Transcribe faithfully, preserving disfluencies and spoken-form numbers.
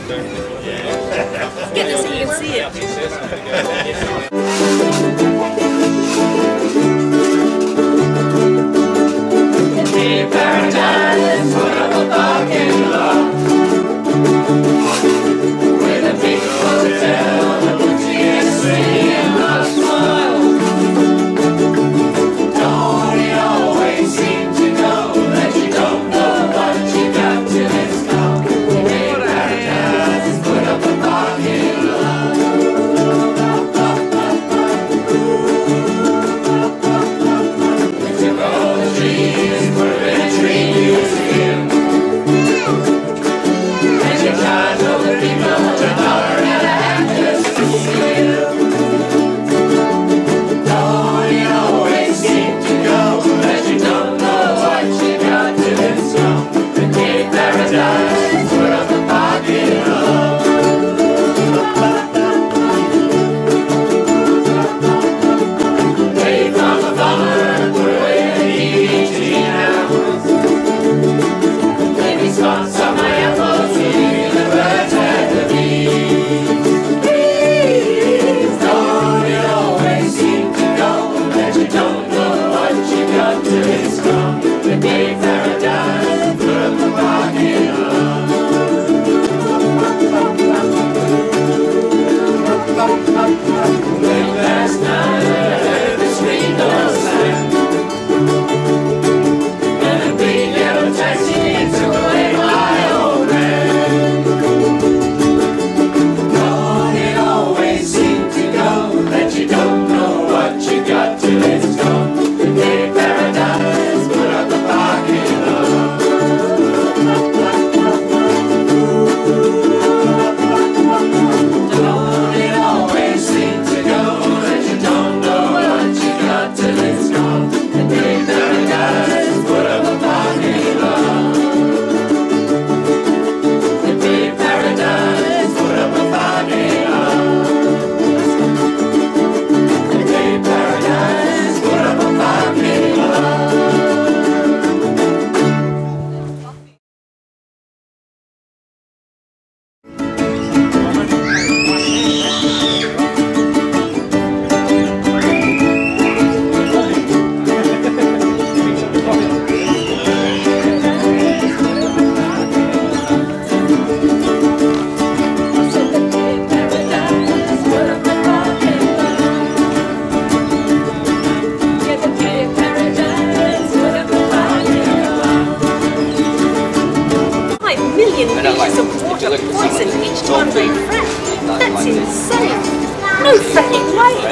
Get this so you can see it. Paradise, put up a parking lot with a big hotel, a boutique, and a smile. Don't it always seem to know that you don't know what you got till it's gone? Hey, paradise, put up a parking lot. We took all the trees, put them in a tree museum, and you charge all the people a dollar and a half just to see them. Don't it always seem to go that you don't know what you got till it's gone? The gay paradise, put up a parking lot. They found a farmer, put away the eighteen hours. Maybe spot some of my apples, see the birds and the bees. Please, don't it always seem to go that you don't know what you got till it's gone? The gay paradise, put up a parking lot. Late last night, I heard the screen door slam, and a big yellow taxi took away my old man. Don't it always seem to go that you don't know what you got till it's gone? The gay paradise, put up a parking lot. Don't it always seem to go that you don't know what you got till it's gone? The gay paradise, put up a parking lot. The gay paradise, put up a parking lot. The gay paradise, put up a parking lot. Five million litres of water poison each time they fret. That's insane. No fretting way.